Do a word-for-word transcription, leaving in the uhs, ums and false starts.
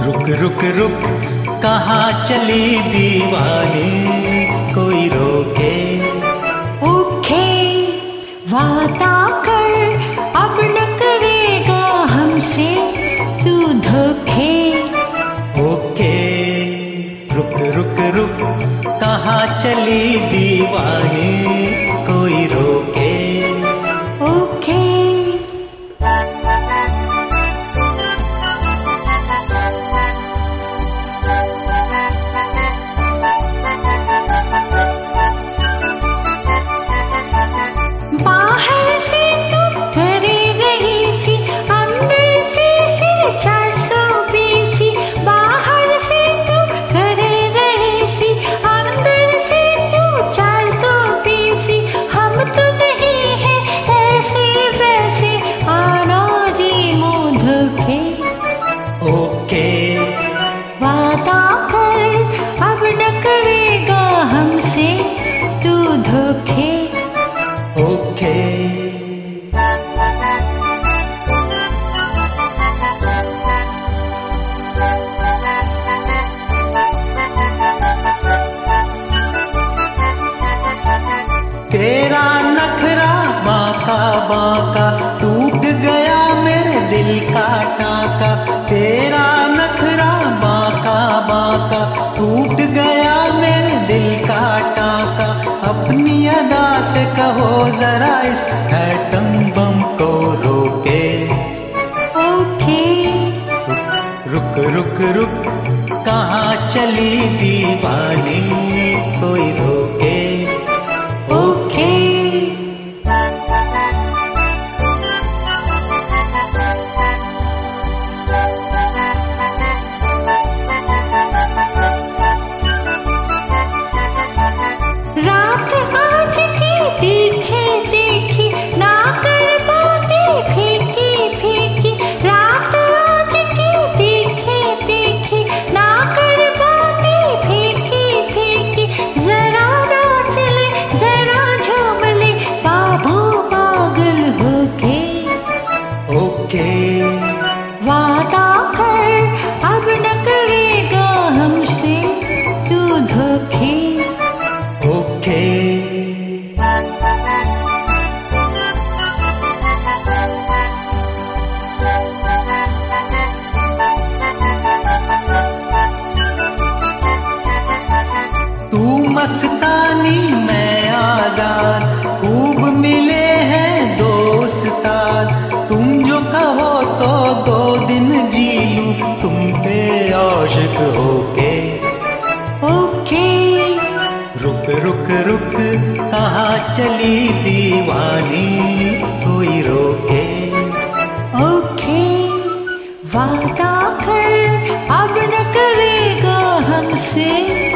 रुक रुक रुक कहाँ चली दीवानी, कोई रोके। ओके वादा कर, अब न करेगा हमसे तू धोखे। ओके रुक रुक रुक कहाँ चली दीवानी, कोई रोके। ओके बाहर से तू करे रही सी, अंदर से सिर चार सौ बीसी। बाहर से तू करे रही सी, अंदर से तू चार सौ बीसी। हम तो नहीं है ऐसे वैसे, आना जी मुँह धोखे। ओके वादा कर, अब न करेगा हमसे तू धोखे। ओके तेरा नखरा बांका बांका, टूट गया मेरे दिल का टाका। तेरा नखरा बांका बांका, टूट गया मेरे दिल का टाका। अपनी अदा से कहो जरा इस एटम बम को रोके। ओके रुक रुक रुक कहाँ चली दीवानी, कोई रोके। ओके रात आज की देखी देखी, ना कर बातें फीकी फीकी। रात आज की देखी देखी, ना कर बातें फीकी फीकी। जरा नाच ले जरा झूम ले, बाबू पागल होके। ओके वादा कर, अब न करेगा हमसे तू धोखे। ओके तू मस्तानी मैं आजाद, खूब मिले हैं दोस्ताद। तुम जो कहो तो दो दिन जी लूं, तुम पे आशिक होके। ओके रुक रुक रुक कहाँ चली दीवानी, कोई रोके। ओके वादा कर, अब न करेगा हमसे